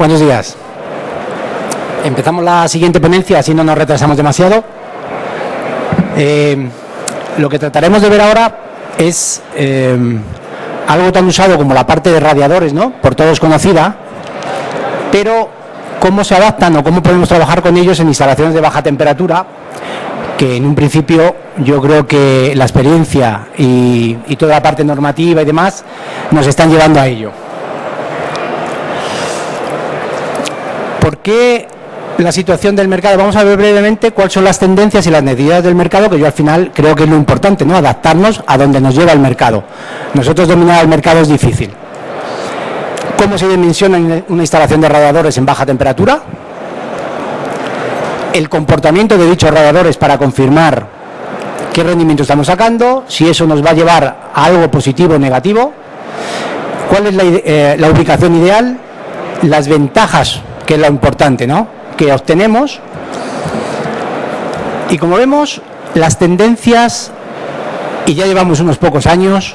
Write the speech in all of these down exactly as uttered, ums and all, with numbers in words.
Buenos días. Empezamos la siguiente ponencia, así no nos retrasamos demasiado. Eh, lo que trataremos de ver ahora es eh, algo tan usado como la parte de radiadores, ¿no? Por todos conocida, pero cómo se adaptan o cómo podemos trabajar con ellos en instalaciones de baja temperatura, que en un principio yo creo que la experiencia y, y toda la parte normativa y demás nos están llevando a ello. ¿Por qué la situación del mercado? Vamos a ver brevemente cuáles son las tendencias y las necesidades del mercado, que yo al final creo que es lo importante, ¿no? Adaptarnos a donde nos lleva el mercado. Nosotros dominar el mercado es difícil. ¿Cómo se dimensiona una instalación de radiadores en baja temperatura? El comportamiento de dichos radiadores para confirmar qué rendimiento estamos sacando, si eso nos va a llevar a algo positivo o negativo, cuál es la, eh, la ubicación ideal, las ventajas, que es lo importante, ¿no?, que obtenemos, y como vemos, las tendencias, y ya llevamos unos pocos años,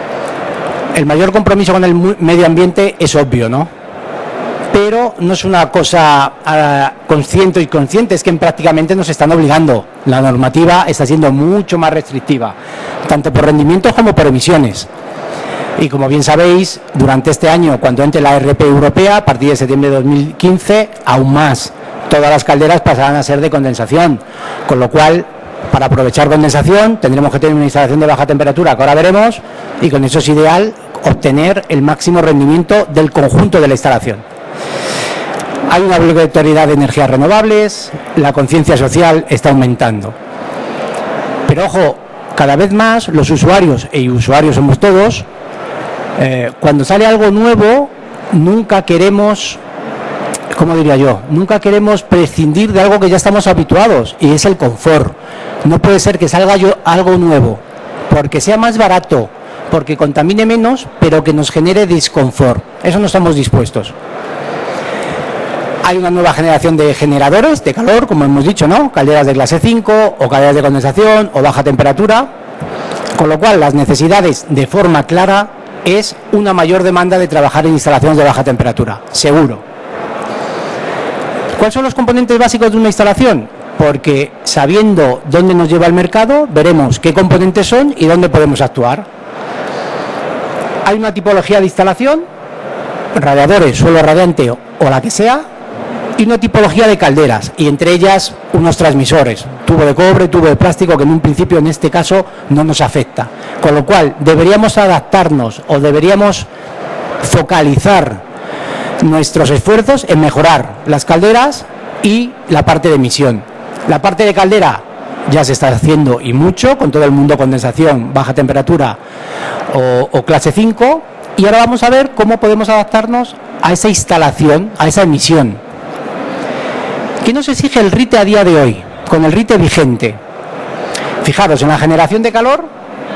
el mayor compromiso con el medio ambiente es obvio, ¿no?, pero no es una cosa uh, consciente y consciente, es que prácticamente nos están obligando. La normativa está siendo mucho más restrictiva, tanto por rendimientos como por emisiones. Y como bien sabéis, durante este año, cuando entre la R P europea, a partir de septiembre de dos mil quince, aún más, todas las calderas pasarán a ser de condensación, con lo cual, para aprovechar condensación, tendremos que tener una instalación de baja temperatura, que ahora veremos, y con eso es ideal obtener el máximo rendimiento del conjunto de la instalación. Hay una obligatoriedad de energías renovables, la conciencia social está aumentando. Pero ojo, cada vez más los usuarios, y usuarios somos todos, eh, cuando sale algo nuevo, nunca queremos, ¿cómo diría yo? Nunca queremos prescindir de algo que ya estamos habituados, y es el confort. No puede ser que salga yo algo nuevo, porque sea más barato, porque contamine menos, pero que nos genere disconfort. Eso no estamos dispuestos. Hay una nueva generación de generadores de calor, como hemos dicho, ¿no? Calderas de clase cinco, o calderas de condensación, o baja temperatura, con lo cual las necesidades, de forma clara, es una mayor demanda de trabajar en instalaciones de baja temperatura, seguro. ¿Cuáles son los componentes básicos de una instalación? Porque sabiendo dónde nos lleva el mercado, veremos qué componentes son y dónde podemos actuar. Hay una tipología de instalación, radiadores, suelo radiante o la que sea, y una tipología de calderas, y entre ellas unos transmisores, tubo de cobre, tubo de plástico, que en un principio en este caso no nos afecta. Con lo cual deberíamos adaptarnos o deberíamos focalizar nuestros esfuerzos en mejorar las calderas y la parte de emisión. La parte de caldera ya se está haciendo y mucho, con todo el mundo condensación, baja temperatura o, o clase cinco, y ahora vamos a ver cómo podemos adaptarnos a esa instalación, a esa emisión. ¿Qué nos exige el RITE a día de hoy, con el RITE vigente? Fijaros, en la generación de calor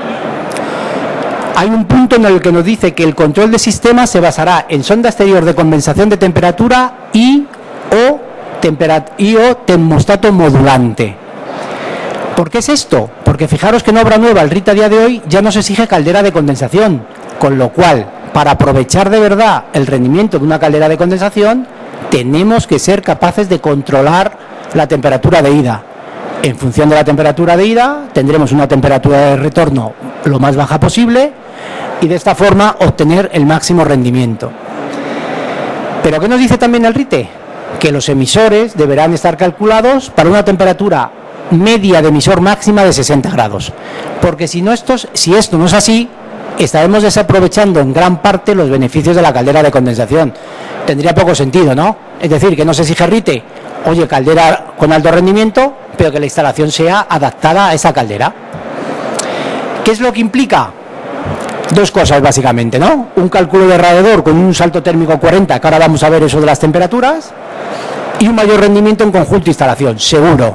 hay un punto en el que nos dice que el control de sistema se basará en sonda exterior de compensación de temperatura y o, temperat y o termostato modulante. ¿Por qué es esto? Porque fijaros que en obra nueva el RITE a día de hoy ya nos exige caldera de condensación, con lo cual, para aprovechar de verdad el rendimiento de una caldera de condensación, tenemos que ser capaces de controlar la temperatura de ida. En función de la temperatura de ida, tendremos una temperatura de retorno lo más baja posible y de esta forma obtener el máximo rendimiento. ¿Pero qué nos dice también el RITE? Que los emisores deberán estar calculados para una temperatura media de emisor máxima de sesenta grados. Porque si, no estos, si esto no es así, estaremos desaprovechando en gran parte los beneficios de la caldera de condensación. Tendría poco sentido, ¿no? Es decir, que no se exige RITE, oye, caldera con alto rendimiento, pero que la instalación sea adaptada a esa caldera. ¿Qué es lo que implica? Dos cosas básicamente, ¿no? Un cálculo de radiador con un salto térmico cuarenta, que ahora vamos a ver eso de las temperaturas, y un mayor rendimiento en conjunto de instalación, seguro.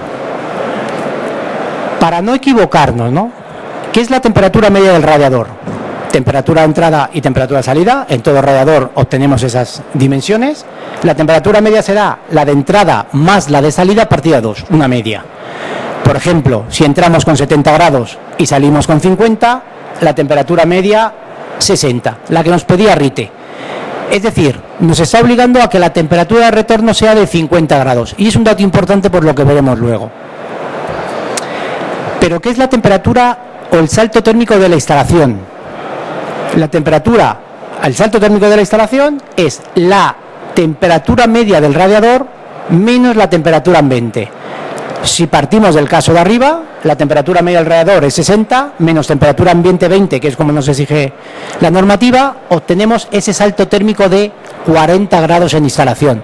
Para no equivocarnos, ¿no? ¿Qué es la temperatura media del radiador? Temperatura de entrada y temperatura de salida. En todo radiador obtenemos esas dimensiones. La temperatura media será la de entrada más la de salida partida dos, una media. Por ejemplo, si entramos con setenta grados y salimos con cincuenta, la temperatura media sesenta, la que nos pedía RITE. Es decir, nos está obligando a que la temperatura de retorno sea de cincuenta grados. Y es un dato importante por lo que veremos luego. Pero ¿qué es la temperatura o el salto térmico de la instalación? La temperatura, el salto térmico de la instalación es la temperatura media del radiador menos la temperatura ambiente. Si partimos del caso de arriba, la temperatura media del radiador es sesenta, menos temperatura ambiente veinte, que es como nos exige la normativa, obtenemos ese salto térmico de cuarenta grados en instalación.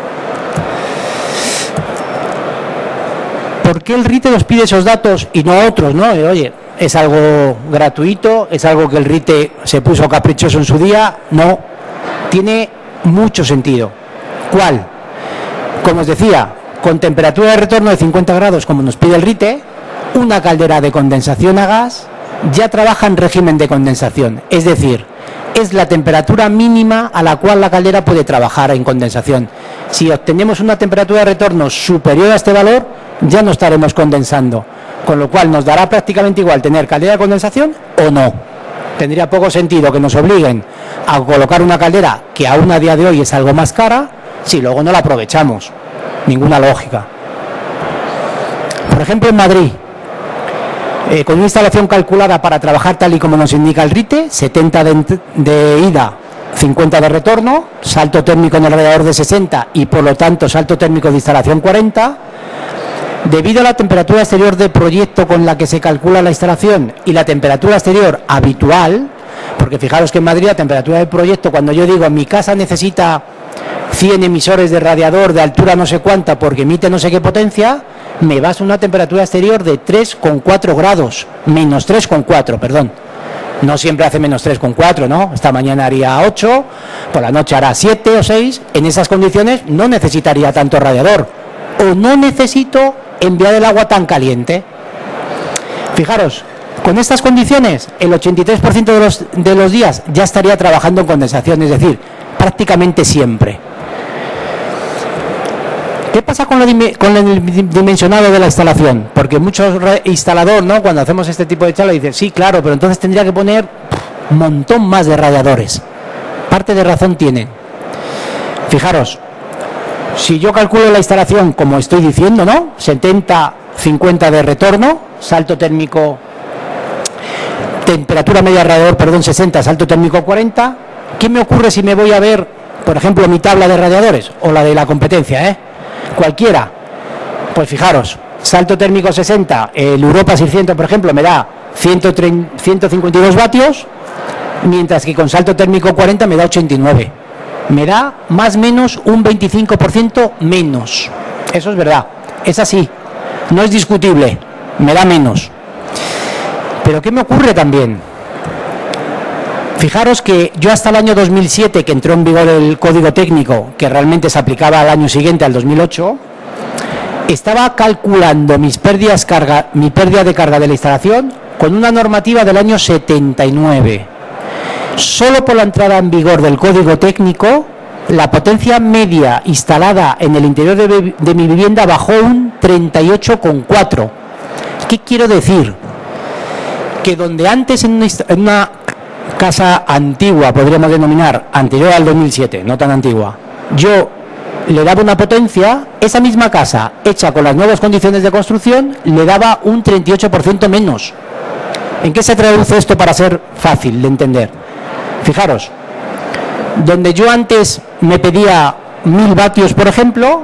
¿Por qué el RITE nos pide esos datos y no otros, no? Oye, es algo gratuito, es algo que el RITE se puso caprichoso en su día. No, tiene mucho sentido. ¿Cuál? Como os decía, con temperatura de retorno de cincuenta grados, como nos pide el RITE, una caldera de condensación a gas ya trabaja en régimen de condensación, es decir, es la temperatura mínima a la cual la caldera puede trabajar en condensación. Si obtenemos una temperatura de retorno superior a este valor, ya no estaremos condensando, con lo cual nos dará prácticamente igual tener caldera de condensación o no. Tendría poco sentido que nos obliguen a colocar una caldera que aún a día de hoy es algo más cara, si luego no la aprovechamos. Ninguna lógica. Por ejemplo, en Madrid, eh, con una instalación calculada para trabajar tal y como nos indica el RITE, setenta de, de ida, cincuenta de retorno, salto térmico en el radiador de sesenta y por lo tanto salto térmico de instalación cuarenta, debido a la temperatura exterior de proyecto con la que se calcula la instalación y la temperatura exterior habitual, porque fijaros que en Madrid la temperatura de proyecto, cuando yo digo mi casa necesita cien emisores de radiador de altura no sé cuánta porque emite no sé qué potencia, me baso en una temperatura exterior de tres coma cuatro grados, menos tres coma cuatro, perdón. No siempre hace menos tres coma cuatro, ¿no? Esta mañana haría ocho, por la noche hará siete o seis. En esas condiciones no necesitaría tanto radiador. O no necesito enviar el agua tan caliente. Fijaros, con estas condiciones, el ochenta y tres por ciento de los, de los días ya estaría trabajando en condensación, es decir, prácticamente siempre. ¿Qué pasa con, lo con el dimensionado de la instalación? Porque muchos instaladores, ¿no?, cuando hacemos este tipo de charla dicen, sí, claro, pero entonces tendría que poner un montón más de radiadores. Parte de razón tiene. Fijaros, si yo calculo la instalación como estoy diciendo, ¿no?, setenta, cincuenta de retorno, salto térmico, temperatura media de radiador, perdón, sesenta, salto térmico cuarenta, ¿qué me ocurre si me voy a ver, por ejemplo, mi tabla de radiadores o la de la competencia, eh? Cualquiera? Pues fijaros, salto térmico sesenta, el Europa seiscientos, por ejemplo, me da ciento cincuenta y dos vatios, mientras que con salto térmico cuarenta me da ochenta y nueve. Me da más o menos un veinticinco por ciento menos. Eso es verdad, es así, no es discutible, me da menos. Pero ¿qué me ocurre también? Fijaros que yo hasta el año dos mil siete, que entró en vigor el código técnico, que realmente se aplicaba al año siguiente, al dos mil ocho, estaba calculando mis pérdidas carga, mi pérdida de carga de la instalación con una normativa del año setenta y nueve. Solo por la entrada en vigor del código técnico, la potencia media instalada en el interior de, de mi vivienda bajó un treinta y ocho coma cuatro. ¿Qué quiero decir? Que donde antes en una, en una casa antigua, podríamos denominar, anterior al dos mil siete, no tan antigua, yo le daba una potencia, esa misma casa, hecha con las nuevas condiciones de construcción, le daba un treinta y ocho por ciento menos. ¿En qué se traduce esto para ser fácil de entender? Fijaros, donde yo antes me pedía mil vatios, por ejemplo,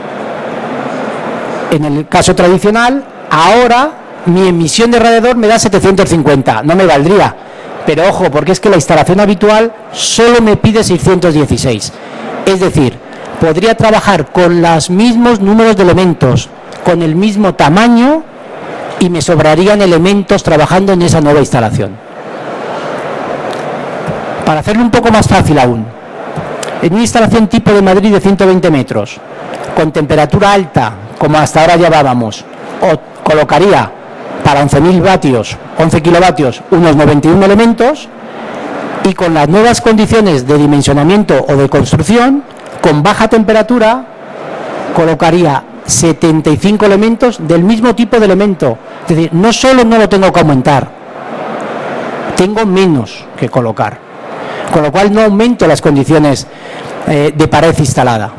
en el caso tradicional, ahora mi emisión de radiador me da setecientos cincuenta, no me valdría. Pero ojo, porque es que la instalación habitual solo me pide seiscientos dieciséis. Es decir, podría trabajar con los mismos números de elementos, con el mismo tamaño, y me sobrarían elementos trabajando en esa nueva instalación. Para hacerlo un poco más fácil aún, en una instalación tipo de Madrid de ciento veinte metros, con temperatura alta, como hasta ahora llevábamos, o colocaría para once mil vatios, once kilovatios, unos noventa y uno elementos, y con las nuevas condiciones de dimensionamiento o de construcción, con baja temperatura, colocaría setenta y cinco elementos del mismo tipo de elemento. Es decir, no solo no lo tengo que aumentar, tengo menos que colocar. con lo cual no aumento las condiciones eh, de pared instalada.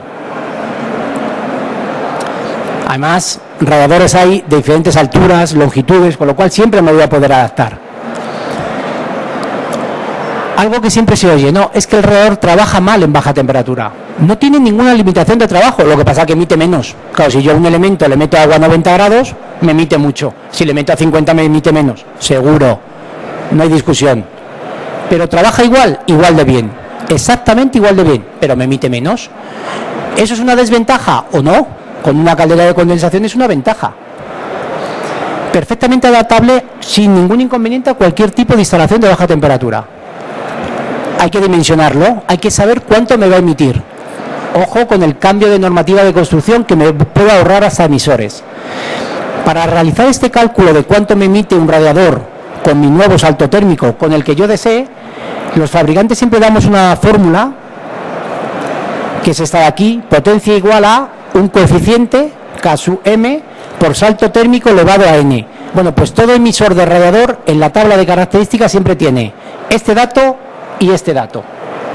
Además, radiadores hay de diferentes alturas, longitudes, con lo cual siempre me voy a poder adaptar. Algo que siempre se oye, no, es que el radiador trabaja mal en baja temperatura. No tiene ninguna limitación de trabajo, lo que pasa es que emite menos. Claro, si yo a un elemento le meto agua a noventa grados, me emite mucho. Si le meto a cincuenta, me emite menos. Seguro, no hay discusión. Pero trabaja igual, igual de bien. Exactamente igual de bien, pero me emite menos. ¿Eso es una desventaja o no? Con una caldera de condensación es una ventaja. Perfectamente adaptable, sin ningún inconveniente, a cualquier tipo de instalación de baja temperatura. Hay que dimensionarlo, hay que saber cuánto me va a emitir. Ojo con el cambio de normativa de construcción, que me puede ahorrar hasta emisores. Para realizar este cálculo de cuánto me emite un radiador con mi nuevo salto térmico, con el que yo desee, los fabricantes siempre damos una fórmula, que es esta de aquí, potencia igual a un coeficiente, K sub M, por salto térmico elevado a N. Bueno, pues todo emisor de radiador en la tabla de características siempre tiene este dato y este dato.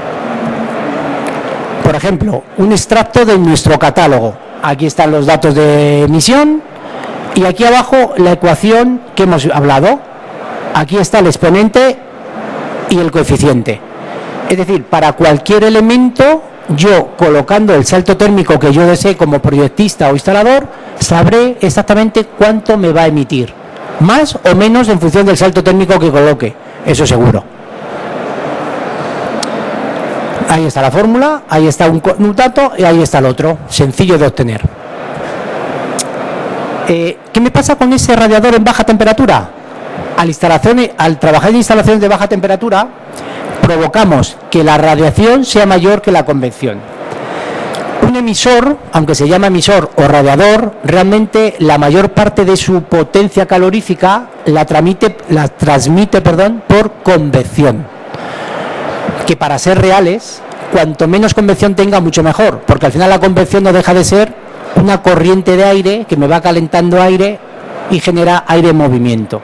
Por ejemplo, un extracto de nuestro catálogo. Aquí están los datos de emisión y aquí abajo la ecuación que hemos hablado. Aquí está el exponente y el coeficiente. Es decir, para cualquier elemento, yo colocando el salto térmico que yo desee como proyectista o instalador, sabré exactamente cuánto me va a emitir. Más o menos en función del salto térmico que coloque, eso seguro. Ahí está la fórmula, ahí está un, un dato y ahí está el otro, sencillo de obtener. Eh, ¿Qué me pasa con ese radiador en baja temperatura? Al, instalación, al trabajar en instalaciones de baja temperatura, provocamos que la radiación sea mayor que la convección. Un emisor, aunque se llama emisor o radiador, realmente la mayor parte de su potencia calorífica la, tramite, la transmite perdón, por convección. Que para ser reales, cuanto menos convección tenga, mucho mejor, porque al final la convección no deja de ser una corriente de aire que me va calentando aire y genera aire en movimiento.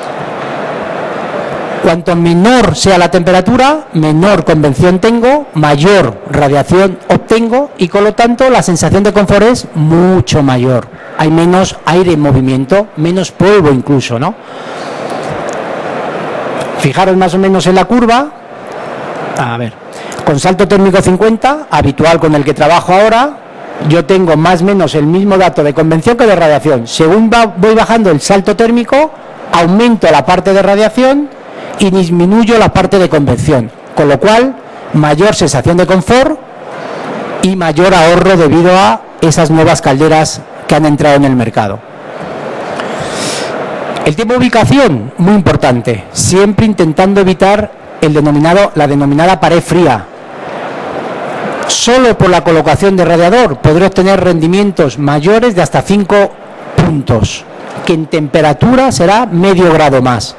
Cuanto menor sea la temperatura, menor convección tengo, mayor radiación obtengo y con lo tanto la sensación de confort es mucho mayor. Hay menos aire en movimiento, menos polvo incluso, ¿no? Fijaros más o menos en la curva. A ver, con salto térmico cincuenta, habitual con el que trabajo ahora, yo tengo más o menos el mismo dato de convección que de radiación. Según va, voy bajando el salto térmico, aumento la parte de radiación y disminuyo la parte de convección, con lo cual mayor sensación de confort y mayor ahorro debido a esas nuevas calderas que han entrado en el mercado. El tiempo de ubicación, muy importante, siempre intentando evitar el denominado, la denominada pared fría. Solo por la colocación de radiador podré obtener rendimientos mayores de hasta cinco puntos, que en temperatura será medio grado más.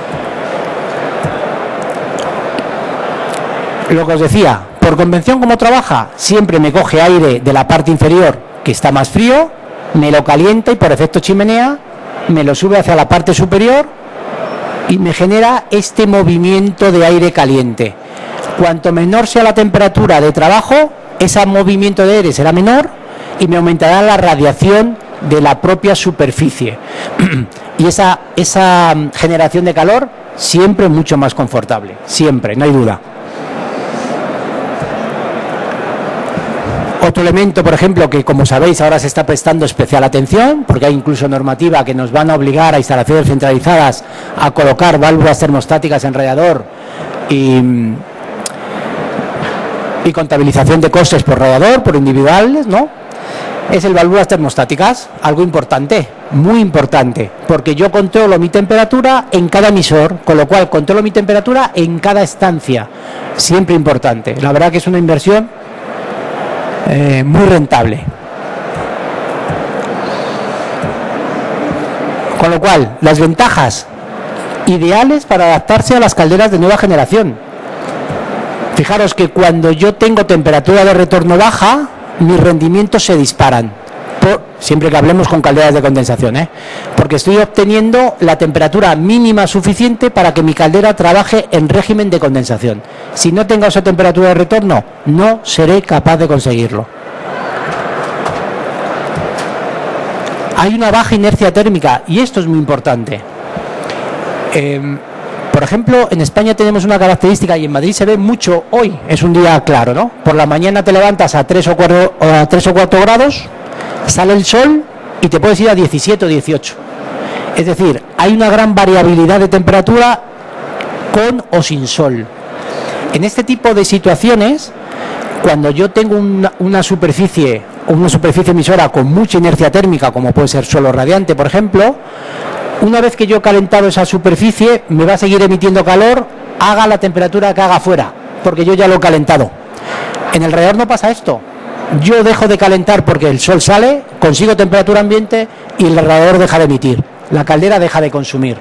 Lo que os decía, por convención, ¿cómo trabaja? Siempre me coge aire de la parte inferior que está más frío, me lo calienta y por efecto chimenea me lo sube hacia la parte superior y me genera este movimiento de aire caliente. Cuanto menor sea la temperatura de trabajo, ese movimiento de aire será menor y me aumentará la radiación de la propia superficie. Y esa, esa generación de calor siempre mucho más confortable, siempre, no hay duda. Otro elemento, por ejemplo, que como sabéis ahora se está prestando especial atención, porque hay incluso normativa que nos van a obligar a instalaciones centralizadas a colocar válvulas termostáticas en radiador y, y contabilización de costes por radiador, por individuales, ¿no? Es el válvulas termostáticas, algo importante, muy importante, porque yo controlo mi temperatura en cada emisor, con lo cual controlo mi temperatura en cada estancia, siempre importante. La verdad que es una inversión Eh, muy rentable. Con lo cual, las ventajas ideales para adaptarse a las calderas de nueva generación. Fijaros que cuando yo tengo temperatura de retorno baja, mis rendimientos se disparan, por, siempre que hablemos con calderas de condensación, ¿eh? Porque estoy obteniendo la temperatura mínima suficiente para que mi caldera trabaje en régimen de condensación. Si no tengo esa temperatura de retorno, no seré capaz de conseguirlo. Hay una baja inercia térmica y esto es muy importante. Eh, por ejemplo, en España tenemos una característica y en Madrid se ve mucho hoy, es un día claro, ¿no? Por la mañana te levantas a tres o cuatro grados, sale el sol y te puedes ir a diecisiete o dieciocho. Es decir, hay una gran variabilidad de temperatura con o sin sol. En este tipo de situaciones, cuando yo tengo una, una superficie una superficie emisora con mucha inercia térmica, como puede ser suelo radiante, por ejemplo, una vez que yo he calentado esa superficie, me va a seguir emitiendo calor, haga la temperatura que haga afuera, porque yo ya lo he calentado. En el radiador no pasa esto. Yo dejo de calentar porque el sol sale, consigo temperatura ambiente y el radiador deja de emitir. La caldera deja de consumir.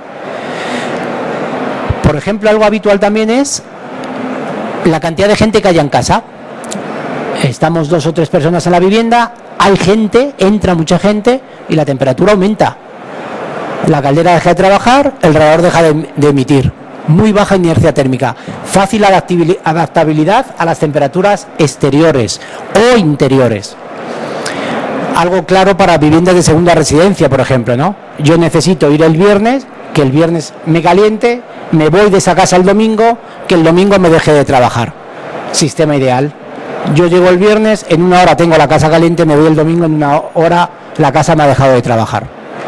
Por ejemplo, algo habitual también es la cantidad de gente que haya en casa. Estamos dos o tres personas en la vivienda, hay gente, entra mucha gente y la temperatura aumenta. La caldera deja de trabajar, el radiador deja de, de emitir. Muy baja inercia térmica, fácil adaptabilidad a las temperaturas exteriores o interiores. Algo claro para viviendas de segunda residencia, por ejemplo, ¿no? Yo necesito ir el viernes, que el viernes me caliente, me voy de esa casa el domingo, que el domingo me deje de trabajar. Sistema ideal. Yo llego el viernes, en una hora tengo la casa caliente, me voy el domingo, en una hora la casa me ha dejado de trabajar.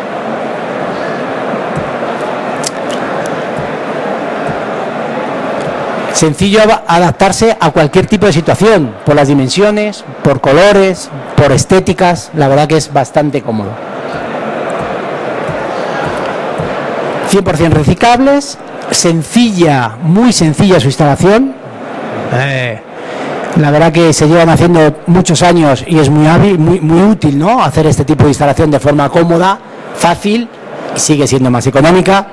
Sencillo adaptarse a cualquier tipo de situación, por las dimensiones, por colores, por estéticas, la verdad que es bastante cómodo. cien por cien reciclables, sencilla, muy sencilla su instalación. Eh, La verdad que se llevan haciendo muchos años y es muy hábil, muy, muy útil, ¿no? Hacer este tipo de instalación de forma cómoda, fácil y sigue siendo más económica.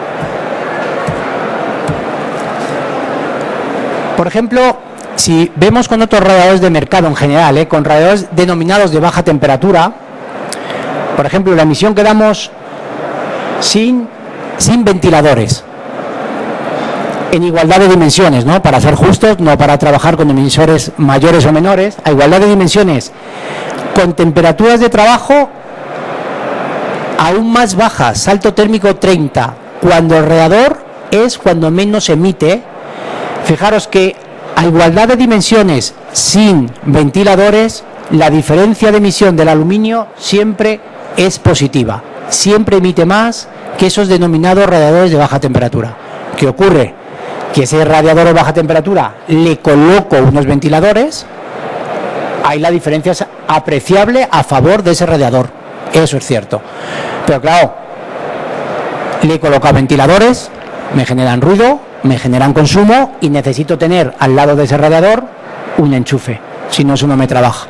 Por ejemplo, si vemos con otros radiadores de mercado en general, ¿eh? Con radiadores denominados de baja temperatura, por ejemplo, la emisión que damos sin, sin ventiladores, en igualdad de dimensiones, ¿no? Para ser justos, no para trabajar con emisores mayores o menores, a igualdad de dimensiones, con temperaturas de trabajo aún más bajas, salto térmico treinta, cuando el radiador es cuando menos emite. Fijaros que a igualdad de dimensiones sin ventiladores, la diferencia de emisión del aluminio siempre es positiva, siempre emite más que esos denominados radiadores de baja temperatura. ¿Qué ocurre? Que ese radiador de baja temperatura le coloco unos ventiladores, ahí la diferencia es apreciable a favor de ese radiador, eso es cierto. Pero claro, le he colocado ventiladores, me generan ruido, me generan consumo y necesito tener al lado de ese radiador un enchufe, si no eso no me trabaja.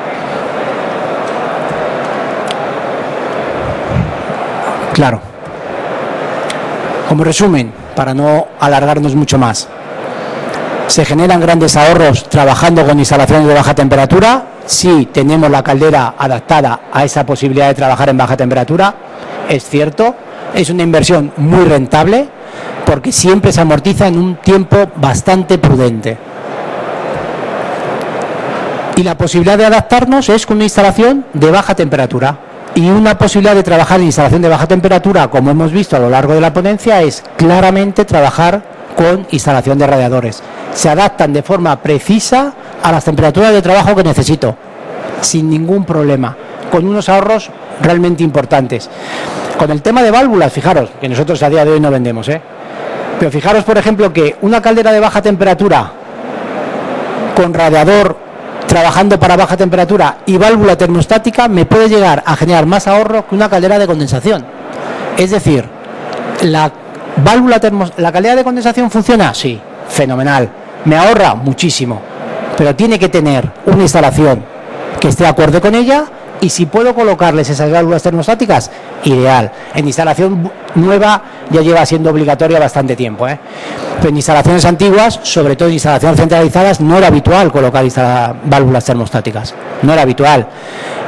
Claro. Como resumen, para no alargarnos mucho más, se generan grandes ahorros trabajando con instalaciones de baja temperatura si tenemos la caldera adaptada a esa posibilidad de trabajar en baja temperatura. Es cierto, es una inversión muy rentable porque siempre se amortiza en un tiempo bastante prudente. Y la posibilidad de adaptarnos es con una instalación de baja temperatura. Y una posibilidad de trabajar en instalación de baja temperatura, como hemos visto a lo largo de la ponencia, es claramente trabajar con instalación de radiadores. Se adaptan de forma precisa a las temperaturas de trabajo que necesito, sin ningún problema, con unos ahorros realmente importantes. Con el tema de válvulas, fijaros, que nosotros a día de hoy no vendemos, ¿eh? Pero fijaros, por ejemplo, que una caldera de baja temperatura con radiador trabajando para baja temperatura y válvula termostática me puede llegar a generar más ahorro que una caldera de condensación. Es decir, la válvula termos, la caldera de condensación funciona, sí, fenomenal, me ahorra muchísimo, pero tiene que tener una instalación que esté acorde con ella. Y si puedo colocarles esas válvulas termostáticas, ideal. En instalación nueva ya lleva siendo obligatoria bastante tiempo, ¿eh? Pero en instalaciones antiguas, sobre todo en instalaciones centralizadas, no era habitual colocar válvulas termostáticas. No era habitual.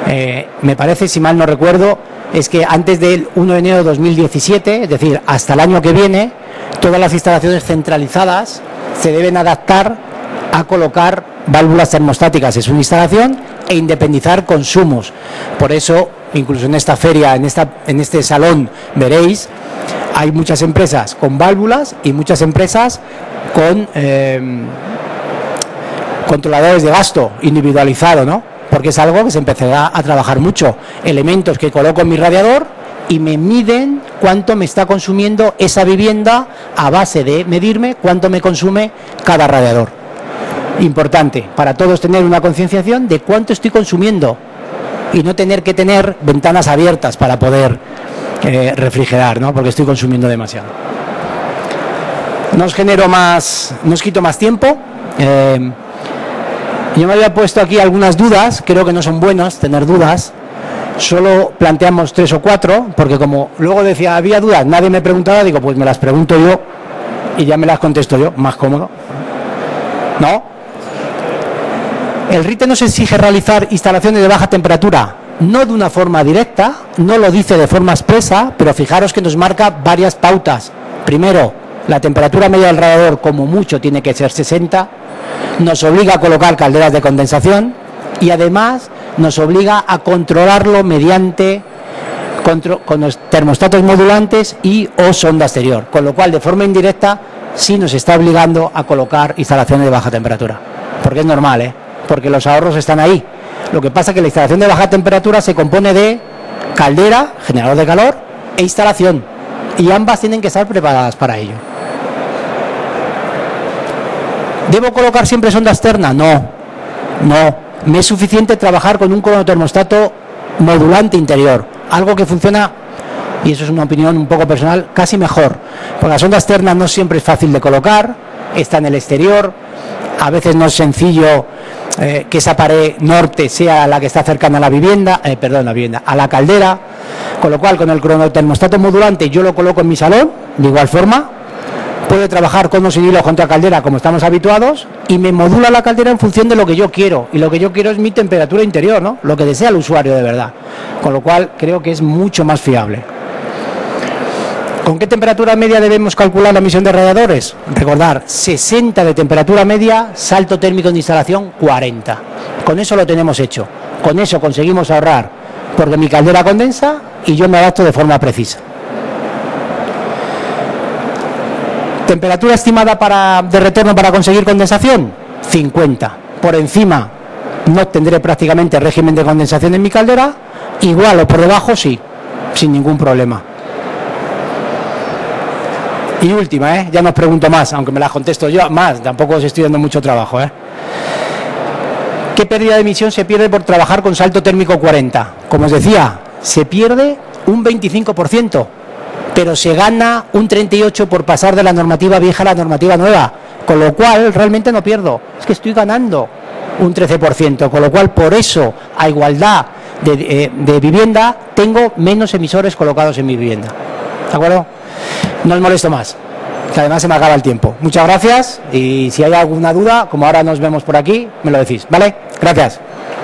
Eh, me parece, si mal no recuerdo, es que antes del uno de enero de dos mil diecisiete, es decir, hasta el año que viene, todas las instalaciones centralizadas se deben adaptar a colocar válvulas termostáticas en su instalación e independizar consumos. Por eso, incluso en esta feria, en, esta, en este salón, veréis, hay muchas empresas con válvulas y muchas empresas con eh, controladores de gasto individualizado, ¿no? Porque es algo que se empezará a trabajar mucho. Elementos que coloco en mi radiador y me miden cuánto me está consumiendo esa vivienda a base de medirme cuánto me consume cada radiador. Importante para todos tener una concienciación de cuánto estoy consumiendo y no tener que tener ventanas abiertas para poder eh, refrigerar, ¿no? Porque estoy consumiendo demasiado. No os genero más, no os quito más tiempo. Eh, yo me había puesto aquí algunas dudas, creo que no son buenas tener dudas. Solo planteamos tres o cuatro, porque como luego decía, había dudas, nadie me preguntaba, digo, pues me las pregunto yo y ya me las contesto yo, más cómodo. ¿No? El R I T E nos exige realizar instalaciones de baja temperatura, no de una forma directa, no lo dice de forma expresa, pero fijaros que nos marca varias pautas. Primero, la temperatura media del radiador como mucho tiene que ser sesenta, nos obliga a colocar calderas de condensación y además nos obliga a controlarlo mediante contro, con los termostatos modulantes y o sonda exterior, con lo cual de forma indirecta sí nos está obligando a colocar instalaciones de baja temperatura, porque es normal, ¿eh? Porque los ahorros están ahí. Lo que pasa es que la instalación de baja temperatura se compone de caldera, generador de calor e instalación, y ambas tienen que estar preparadas para ello. ¿Debo colocar siempre sonda externa? No, no. Me es suficiente trabajar con un cronotermostato modulante interior, algo que funciona, y eso es una opinión un poco personal, casi mejor, porque la sonda externa no siempre es fácil de colocar, está en el exterior, a veces no es sencillo eh, que esa pared norte sea la que está cercana a la vivienda, eh, perdón, la vivienda, a la caldera, con lo cual con el cronotermostato modulante yo lo coloco en mi salón, de igual forma, puede trabajar con dos hilos contra caldera como estamos habituados y me modula la caldera en función de lo que yo quiero, y lo que yo quiero es mi temperatura interior, ¿no? Lo que desea el usuario de verdad, con lo cual creo que es mucho más fiable. ¿Con qué temperatura media debemos calcular la emisión de radiadores? Recordar, sesenta de temperatura media, salto térmico de instalación cuarenta. Con eso lo tenemos hecho, con eso conseguimos ahorrar, porque mi caldera condensa y yo me adapto de forma precisa. ¿Temperatura estimada para, de retorno para conseguir condensación? cincuenta. Por encima no tendré prácticamente régimen de condensación en mi caldera, igual o por debajo sí, sin ningún problema. Y última, ¿eh? Ya no os pregunto más, aunque me las contesto yo, más, tampoco os estoy dando mucho trabajo, ¿eh? ¿Qué pérdida de emisión se pierde por trabajar con salto térmico cuarenta? Como os decía, se pierde un veinticinco por ciento. Pero se gana un treinta y ocho por ciento por pasar de la normativa vieja a la normativa nueva, con lo cual realmente no pierdo, es que estoy ganando un trece por ciento, con lo cual por eso, a igualdad de, de, de vivienda, tengo menos emisores colocados en mi vivienda. ¿De acuerdo? No os molesto más, que además se me acaba el tiempo. Muchas gracias, y si hay alguna duda, como ahora nos vemos por aquí, me lo decís, ¿vale? Gracias.